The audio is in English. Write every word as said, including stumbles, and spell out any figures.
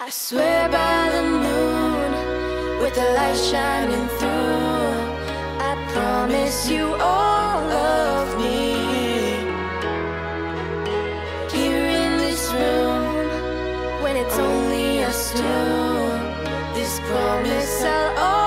I swear by the moon, with the light shining through, I promise you all of me. Here in this room, when it's only us two, this promise I'll always